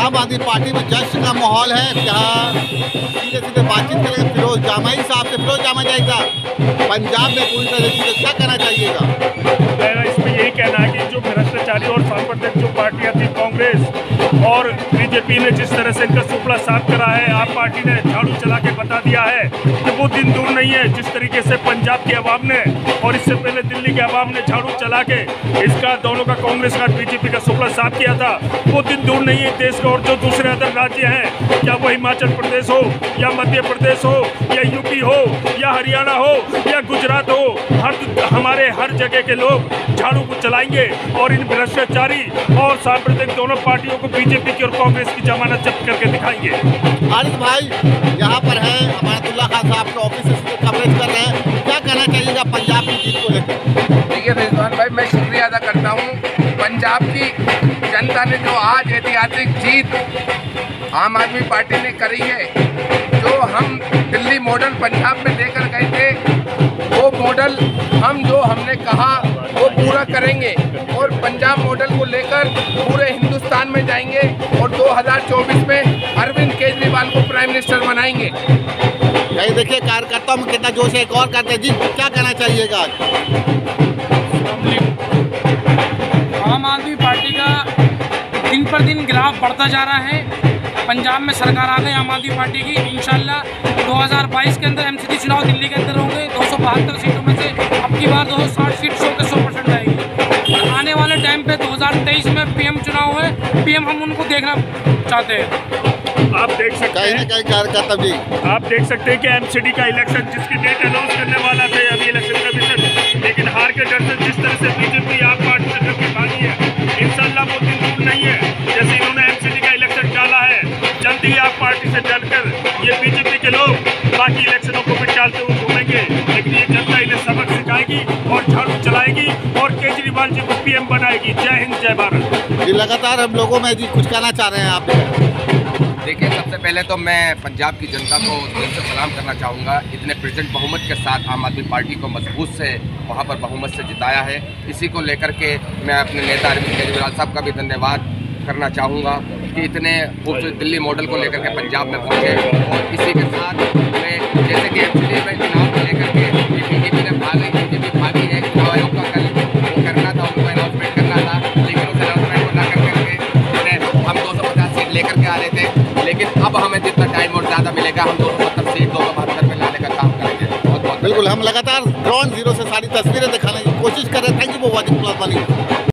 आम आदमी पार्टी में जश्न का माहौल है, जहाँ सीधे सीधे बातचीत करेंगे फिरोज जामाई साहब से। फिरोज जामाई साहब, पंजाब में पूरी तरह से क्या कहना चाहिएगा? मेरा इसमें यही कहना है कि जो भ्रष्टाचारी और सांप्रदायिक जो पार्टियां थी, कांग्रेस और बीजेपी ने जिस तरह से इनका सुपड़ा साफ करा है, आप पार्टी ने झाड़ू चला के बता दिया है कि वो दिन दूर नहीं है जिस तरीके से पंजाब के अवाम ने और इससे पहले दिल्ली के अवाम ने झाड़ू चला के इसका दोनों का, कांग्रेस का बीजेपी का सुपड़ा साफ किया था। वो दिन दूर नहीं है देश का। और जो दूसरे अदर राज्य हैं, क्या वो हिमाचल प्रदेश हो या मध्य प्रदेश हो या यूपी हो या हरियाणा हो या गुजरात हो, हमारे हर जगह के लोग झाड़ू को चलाएंगे और इन भ्रष्टाचारी और सांप्रदायिक दोनों पार्टियों को, बीजेपी की और कांग्रेस की, जमानत जब्त करके दिखाएंगे। आरिफ भाई यहाँ पर है, अमानतुल्लाह खान साहब के ऑफिस से कवरेज कर रहे हैं, क्या कहना चाहिएगा पंजाब की जीत को लेकर? देखिए रिजवान भाई, मैं शुक्रिया अदा करता हूँ पंजाब की जनता ने जो आज ऐतिहासिक जीत आम आदमी पार्टी ने करी है। जो हम दिल्ली मॉडल पंजाब में लेकर गए थे, वो मॉडल हमने कहा वो पूरा करेंगे और पंजाब मॉडल को लेकर पूरे हिंदुस्तान में जाएंगे और 2024 में अरविंद केजरीवाल को प्राइम मिनिस्टर बनाएंगे। भाई देखिए कार्यकर्ताओं में कितना जोश है, एक और करते जी, क्या कहना चाहिएगा? आम आदमी पार्टी का दिन पर दिन ग्राफ बढ़ता जा रहा है। पंजाब में सरकार आ गई आम आदमी पार्टी की। इंशाल्लाह 2022 के अंदर एमसीडी चुनाव दिल्ली के अंदर होंगे। 272 सीटों में से अब की बार 260 सीट 100% आएगी। और आने वाले टाइम पे 2023 में पीएम चुनाव है, पीएम हम उनको देखना चाहते हैं। आप देख सकते हैं कार्यकर्ता जी, आप देख सकते हैं कि एमसीडी का इलेक्शन जिसकी डेट अनाउंस करने वाला थे अभी इलेक्शन कमीशन, लेकिन हार के डर से जिस तरह से बीजेपी आप पार्टी से डर भागी है, इंशाल्लाह वो दिन दूर नहीं है। जैसे इन्होंने एमसीडी का इलेक्शन डाला है, जल्द ही आप पार्टी से डरकर ये बीजेपी के लोग बाकी इलेक्शनों को भी डालते हुए घूमेंगे। लेकिन ये जनता इन्हें सबक सिखाएगी और झाड़ू चलाएगी और केजरीवाल जी को पीएम बनाएगी। जय हिंद, जय भारत। ये लगातार हम लोगों में जी कुछ कहना चाह रहे हैं आप? देखिए, सबसे पहले तो मैं पंजाब की जनता को दिल से सलाम करना चाहूँगा। इतने प्रेजेंट बहुमत के साथ आम आदमी पार्टी को मजबूत से वहाँ पर बहुमत से जिताया है। इसी को लेकर के मैं अपने नेता अरविंद केजरीवाल साहब का भी धन्यवाद करना चाहूँगा कि इतने खूबसूरत दिल्ली मॉडल को लेकर के पंजाब में पहुँचे। और इसी के साथ मैं जैसे कि एमसीडी में चुनाव को लेकर के बीजेपी ने भागी है, चुनाव आयोग का कल वो करना था, उनको अनाउंसमेंट करना था, लेकिन उस अनाउंसमेंट को ना करके हम 250 सीट लेकर के आ रहे थे। लेकिन अब हमें जितना टाइम और ज़्यादा मिलेगा, हम 270 सीट 272 में लाने का काम करेंगे। बहुत बहुत बिल्कुल, हम लगातार ग्राउंड जीरो से सारी तस्वीरें दिखाने की कोशिश कर रहे हैं। Thank you for watching plus money.